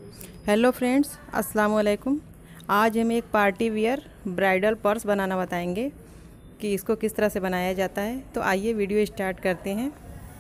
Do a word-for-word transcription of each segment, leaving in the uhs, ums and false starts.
Hello friends, अस्सलाम वालेकुम। आज हम एक पार्टी वियर ब्राइडल पर्स बनाना बताएंगे कि इसको किस तरह से बनाया जाता है। तो आइए वीडियो स्टार्ट करते हैं।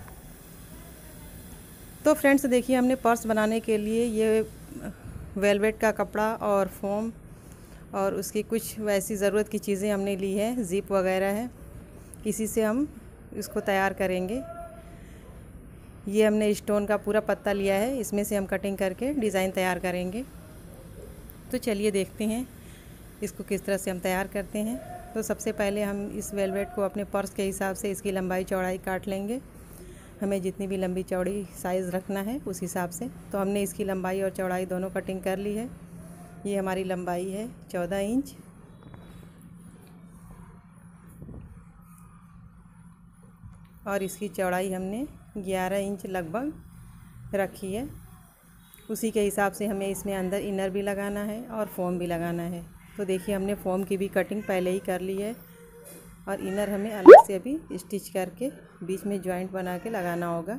तो फ्रेंड्स देखिए, हमने पर्स बनाने के लिए ये वेलवेट का कपड़ा और फोम और उसकी कुछ वैसी ज़रूरत की चीज़ें हमने ली है, ज़िप वगैरह है। इसी से हम इसको तैयार करेंगे। ये हमने स्टोन का पूरा पत्ता लिया है, इसमें से हम कटिंग करके डिज़ाइन तैयार करेंगे। तो चलिए देखते हैं इसको किस तरह से हम तैयार करते हैं। तो सबसे पहले हम इस वेलवेट को अपने पर्स के हिसाब से इसकी लंबाई चौड़ाई काट लेंगे। हमें जितनी भी लंबी चौड़ी साइज़ रखना है उस हिसाब से। तो हमने इसकी लंबाई और चौड़ाई दोनों कटिंग कर ली है। ये हमारी लंबाई है चौदह इंच और इसकी चौड़ाई हमने ग्यारह इंच लगभग रखी है। उसी के हिसाब से हमें इसमें अंदर इनर भी लगाना है और फोम भी लगाना है। तो देखिए, हमने फोम की भी कटिंग पहले ही कर ली है और इनर हमें अलग से अभी स्टिच करके बीच में जॉइंट बना के लगाना होगा।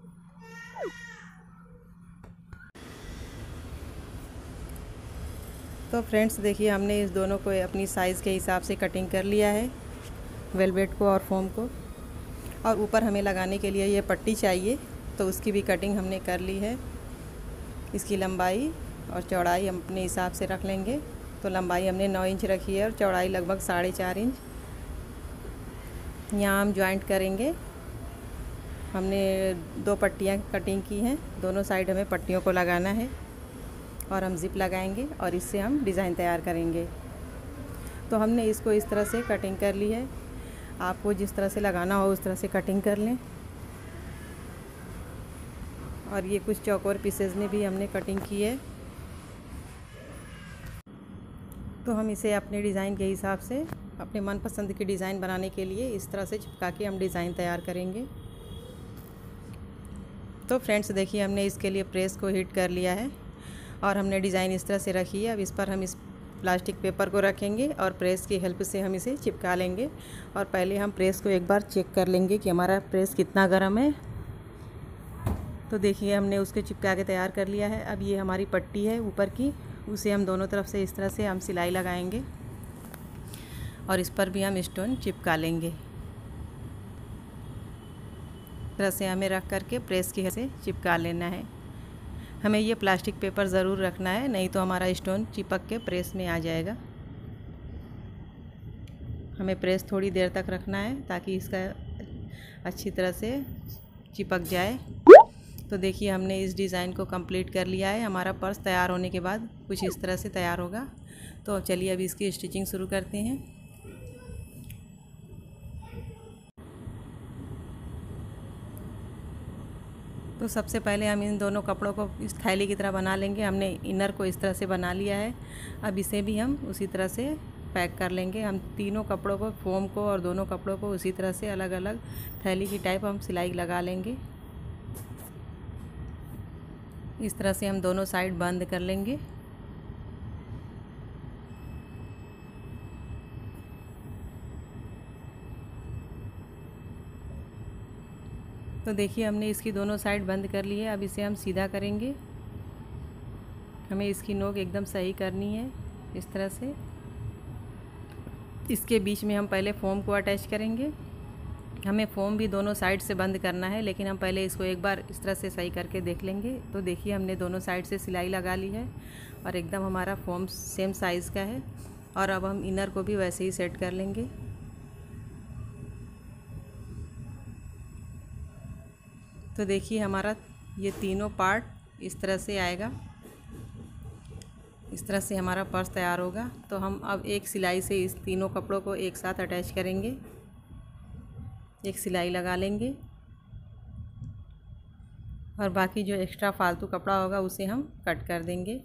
तो फ्रेंड्स देखिए, हमने इस दोनों को अपनी साइज़ के हिसाब से कटिंग कर लिया है, वेलवेट को और फोम को। और ऊपर हमें लगाने के लिए ये पट्टी चाहिए, तो उसकी भी कटिंग हमने कर ली है। इसकी लंबाई और चौड़ाई हम अपने हिसाब से रख लेंगे। तो लंबाई हमने नौ इंच रखी है और चौड़ाई लगभग साढ़े चार इंच। यहाँ हम जॉइंट करेंगे। हमने दो पट्टियाँ कटिंग की हैं, दोनों साइड हमें पट्टियों को लगाना है और हम ज़िप लगाएंगे और इससे हम डिज़ाइन तैयार करेंगे। तो हमने इसको इस तरह से कटिंग कर ली है। आपको जिस तरह से लगाना हो उस तरह से कटिंग कर लें। और ये कुछ चौकोर पीसेस में भी हमने कटिंग की है। तो हम इसे अपने डिज़ाइन के हिसाब से अपने मनपसंद की डिज़ाइन बनाने के लिए इस तरह से चिपका के हम डिज़ाइन तैयार करेंगे। तो फ्रेंड्स देखिए, हमने इसके लिए प्रेस को हीट कर लिया है और हमने डिज़ाइन इस तरह से रखी है। अब इस पर हम इस प्लास्टिक पेपर को रखेंगे और प्रेस की हेल्प से हम इसे चिपका लेंगे। और पहले हम प्रेस को एक बार चेक कर लेंगे कि हमारा प्रेस कितना गर्म है। तो देखिए, हमने उसको चिपका के तैयार कर लिया है। अब ये हमारी पट्टी है ऊपर की, उसे हम दोनों तरफ से इस तरह से हम सिलाई लगाएंगे और इस पर भी हम स्टोन चिपका लेंगे। इस तरह से हमें रख करके प्रेस की से चिपका लेना है। हमें ये प्लास्टिक पेपर ज़रूर रखना है, नहीं तो हमारा स्टोन चिपक के प्रेस में आ जाएगा। हमें प्रेस थोड़ी देर तक रखना है ताकि इसका अच्छी तरह से चिपक जाए। तो देखिए, हमने इस डिज़ाइन को कंप्लीट कर लिया है। हमारा पर्स तैयार होने के बाद कुछ इस तरह से तैयार होगा। तो चलिए अभी इसकी स्टिचिंग शुरू करते हैं। तो सबसे पहले हम इन दोनों कपड़ों को इस थैली की तरह बना लेंगे। हमने इनर को इस तरह से बना लिया है। अब इसे भी हम उसी तरह से पैक कर लेंगे। हम तीनों कपड़ों को, फोम को और दोनों कपड़ों को उसी तरह से अलग अलग थैली की टाइप हम सिलाई लगा लेंगे। इस तरह से हम दोनों साइड बंद कर लेंगे। तो देखिए, हमने इसकी दोनों साइड बंद कर ली है। अब इसे हम सीधा करेंगे। हमें इसकी नोक एकदम सही करनी है इस तरह से। इसके बीच में हम पहले फोम को अटैच करेंगे। हमें फोम भी दोनों साइड से बंद करना है, लेकिन हम पहले इसको एक बार इस तरह से सही करके देख लेंगे। तो देखिए, हमने दोनों साइड से सिलाई लगा ली है और एकदम हमारा फोम सेम साइज़ का है। और अब हम इनर को भी वैसे ही सेट कर लेंगे। तो देखिए, हमारा ये तीनों पार्ट इस तरह से आएगा। इस तरह से हमारा पर्स तैयार होगा। तो हम अब एक सिलाई से इस तीनों कपड़ों को एक साथ अटैच करेंगे, एक सिलाई लगा लेंगे और बाकी जो एक्स्ट्रा फालतू कपड़ा होगा उसे हम कट कर देंगे।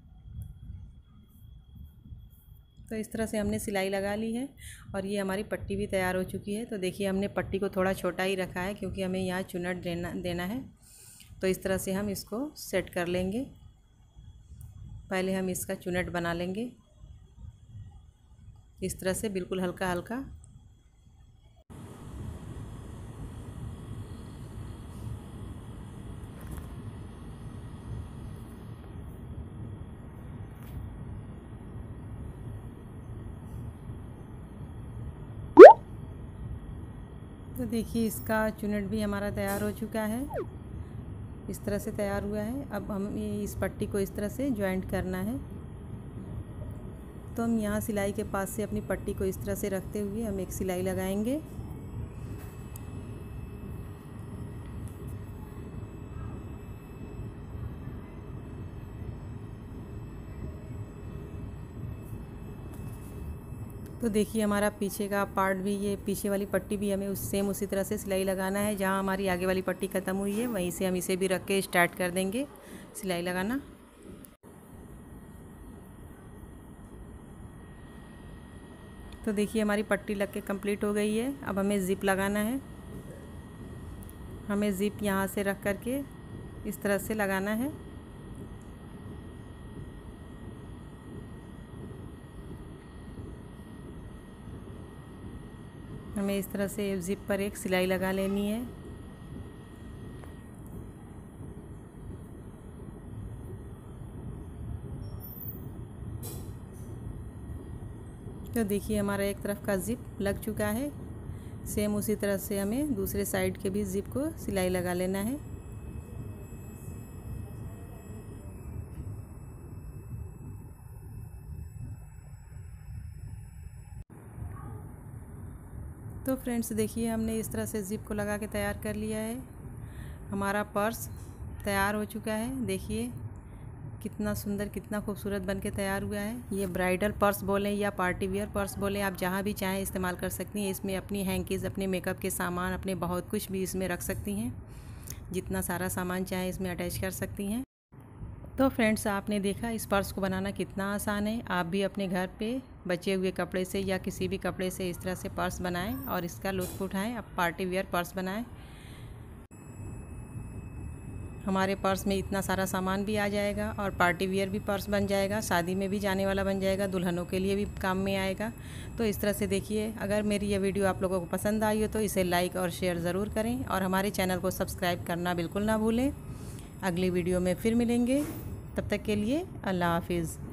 तो इस तरह से हमने सिलाई लगा ली है और ये हमारी पट्टी भी तैयार हो चुकी है। तो देखिए, हमने पट्टी को थोड़ा छोटा ही रखा है क्योंकि हमें यहाँ चुनट देना देना है। तो इस तरह से हम इसको सेट कर लेंगे। पहले हम इसका चुनट बना लेंगे इस तरह से, बिल्कुल हल्का हल्का। तो देखिए इसका चुनट भी हमारा तैयार हो चुका है, इस तरह से तैयार हुआ है। अब हम इस पट्टी को इस तरह से जॉइंट करना है। तो हम यहाँ सिलाई के पास से अपनी पट्टी को इस तरह से रखते हुए हम एक सिलाई लगाएंगे। तो देखिए हमारा पीछे का पार्ट भी, ये पीछे वाली पट्टी भी हमें उस सेम उसी तरह से सिलाई लगाना है। जहाँ हमारी आगे वाली पट्टी ख़त्म हुई है वहीं से हम इसे भी रख के स्टार्ट कर देंगे सिलाई लगाना। तो देखिए हमारी पट्टी लग के कंप्लीट हो गई है। अब हमें ज़िप लगाना है। हमें ज़िप यहाँ से रख कर के इस तरह से लगाना है। हमें इस तरह से ज़िप पर एक सिलाई लगा लेनी है। तो देखिए हमारा एक तरफ का ज़िप लग चुका है। सेम उसी तरह से हमें दूसरे साइड के भी ज़िप को सिलाई लगा लेना है। तो फ्रेंड्स देखिए हमने इस तरह से ज़िप को लगा के तैयार कर लिया है। हमारा पर्स तैयार हो चुका है। देखिए कितना सुंदर, कितना खूबसूरत बन के तैयार हुआ है। ये ब्राइडल पर्स बोलें या पार्टी वियर पर्स बोलें, आप जहाँ भी चाहें इस्तेमाल कर सकती हैं। इसमें अपनी हैंकीज़, अपने मेकअप के सामान, अपने बहुत कुछ भी इसमें रख सकती हैं। जितना सारा सामान चाहें इसमें अटैच कर सकती हैं। तो फ्रेंड्स आपने देखा इस पर्स को बनाना कितना आसान है। आप भी अपने घर पे बचे हुए कपड़े से या किसी भी कपड़े से इस तरह से पर्स बनाएं और इसका लुत्फ़ उठाएं। आप पार्टी वियर पर्स बनाएं। हमारे पर्स में इतना सारा सामान भी आ जाएगा और पार्टी वियर भी पर्स बन जाएगा, शादी में भी जाने वाला बन जाएगा, दुल्हनों के लिए भी काम में आएगा। तो इस तरह से देखिए, अगर मेरी यह वीडियो आप लोगों को पसंद आई हो तो इसे लाइक और शेयर ज़रूर करें और हमारे चैनल को सब्सक्राइब करना बिल्कुल ना भूलें। अगली वीडियो में फिर मिलेंगे, तब तक के लिए अल्लाह हाफिज़।